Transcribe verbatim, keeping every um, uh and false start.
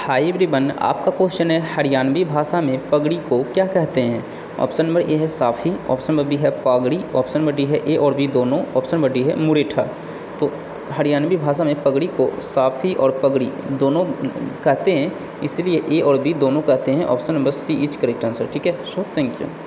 High everyone, आपका question है हरियाणवी भाषा में पगड़ी को क्या कहते हैं। ऑप्शन नंबर ए है साफ़ी, ऑप्शन नंबर बी है पागड़ी, ऑप्शन नंबर डी है ए और बी दोनों, ऑप्शन नंबर डी है मुरेठा। तो हरियाणवी भाषा में पगड़ी को साफ़ी और पगड़ी दोनों कहते हैं, इसलिए ए और बी दोनों कहते हैं। Option number C is correct answer. ठीक है, सो थैंक यू।